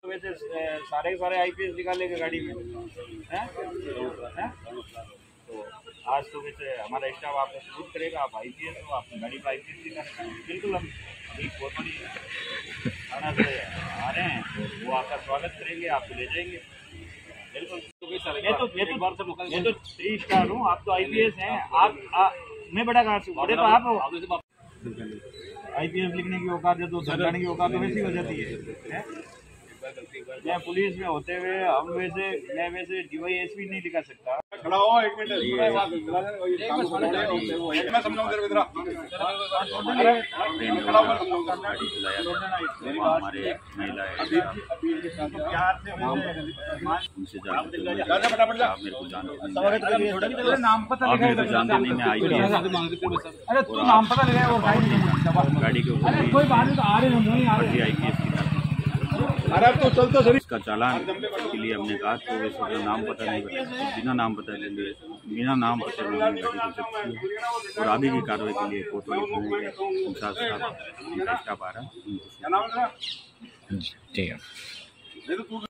वैसे सारे के सारे आईपीएस निकालेंगे गाड़ी में हैं? हैं? तो आज तो वैसे हमारा स्टाफ आपको सबूत करेगा, आप आईपीएस हो, आपकी गाड़ी पर आईपीएस दिखा बिल्कुल हम कोतवाली थाना से आ रहे हैं, तो वो आपका स्वागत करेंगे, आपको ले जाएंगे बिल्कुल। मैं तो 3 स्टार हूँ, आप तो आईपीएस हैं। आप मैं बड़ा कहाँ से बड़े तो आप हो। आईपीएस लिखने की औकात है तो धमकाने की औकात तो वैसी हो जाती है? मैं पुलिस में होते हुए मैं वैसे डीवाईएसपी नहीं लिखा सकता। खड़ा हो 1 मिनट मैं समझाऊं तेरे को। हमारे महिलाएं उनसे मेरे को जानते नहीं, मैं आई गाड़ी के ऊपर आईपीएस की इसका चालान के लिए हमने कहा तो वैसे नाम पता नहीं बताया, बिना नाम पता गाड़ी को जब्त किया और आगे की कार्रवाई के लिए कोतवाली थाने के इंचार्ज साहब उनका स्टाफ आ रहा है। ठीक है।